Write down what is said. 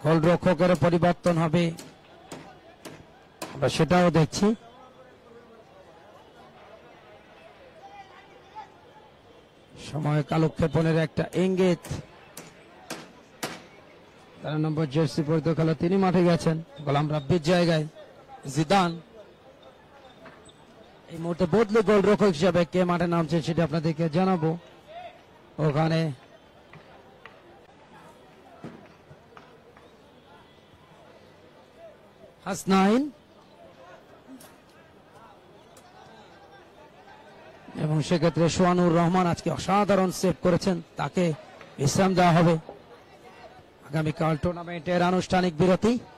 গোলরক্ষকের পরিবর্তন হবে, আমরা সেটাও দেখছি। সময় কালক্ষেপণের একটা ইঙ্গিত। 13 নম্বর জার্সি পরিহিত খেলোয়াড় তিনি মাঠে গেছেন গোলাম রাব্বির জায়গায়। জিদান এই মুহূর্তে বদলে গোলরক্ষক হিসাবে কে মাঠে নামছে সেটা আপনাদেরকে জানাবো। ওখানে হাসনাইন এবং সেক্ষেত্রে সোহানুর রহমান আজকে অসাধারণ সেভ করেছেন, তাকে বিশ্রাম দেওয়া হবে। আগামীকাল টুর্নামেন্টের আনুষ্ঠানিক বিরতি।